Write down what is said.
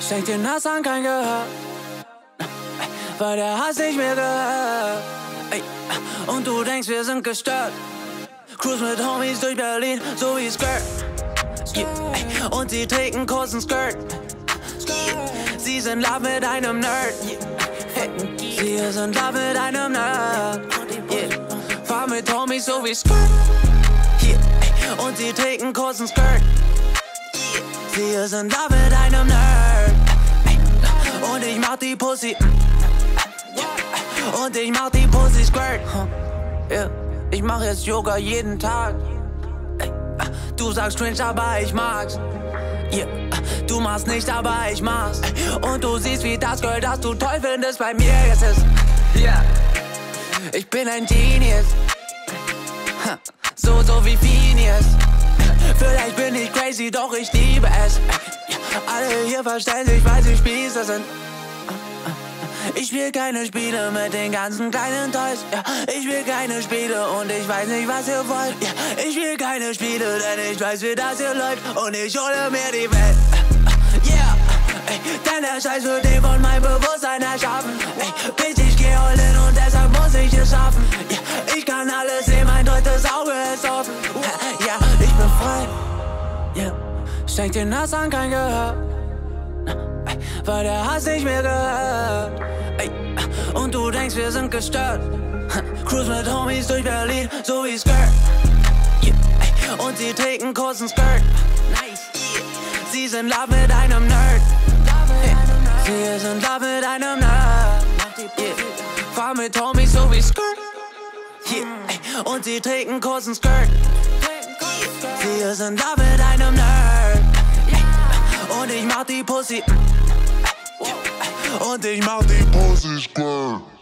Schenk den Hassern kein Gehör, weil der Hass nicht mehr gehört. Ey, und du denkst, wir sind gestört. Cruise mit Homies durch Berlin, so wie Skirt. Yeah. Und sie trägt einen kurzen Skirt. Yeah. Sie ist in Love mit einem Nerd. Yeah. Hey. Sie ist in Love mit einem Nerd. Yeah. Fahr mit Homies, so wie Skirt. Yeah. Und sie trägt einen kurzen Skirt. Yeah. Sie ist in Love mit einem Nerd. Und ich mach die Pussy. Und ich mach die Pussy Squirt. Yeah. Ich mach jetzt Yoga jeden Tag. Du sagst cringe, aber ich mag's. Yeah. Du machst nicht, aber ich mach's. Und du siehst, wie das Girl, das du toll findest, bei mir jetzt ist. Yeah. Ich bin ein Genius. So wie Phineas. Vielleicht bin ich crazy, doch ich liebe es. Alle hier verstellen sich, weil sie Spießer sind. Ich spiel keine Spiele mit den ganzen kleinen Toys. Ja, ich will keine Spiele und ich weiß nicht, was ihr wollt. Ja, ich will keine Spiele, denn ich weiß, wie das hier läuft. Und ich hole mir die Welt. Yeah, ey, denn der Scheiß wird den von meinem Bewusstsein erschaffen. Ey, bitch, ich geh all in und deshalb muss ich es schaffen. Ja, ich kann alles sehen, mein drittes Auge ist offen. Ja, ich bin frei. Yeah, schenk den Hassern kein Gehör, weil der Hass nicht mehr gehört. Ey, und du denkst, wir sind gestört. Cruise mit Homies durch Berlin, so wie Skirt. Yeah. Und sie trägt einen kurzen Skirt. Nice. Yeah. Sie ist in Love mit einem Nerd. Hey. Sie ist in Love mit einem Nerd. Yeah. Fahr mit Homies, so wie Skirt. Yeah. Und sie trägt einen kurzen Skirt. Yeah. Sie ist in Love mit einem Nerd. Yeah. Und ich mach die Pussy. Und ich mach die Pussy Squirt.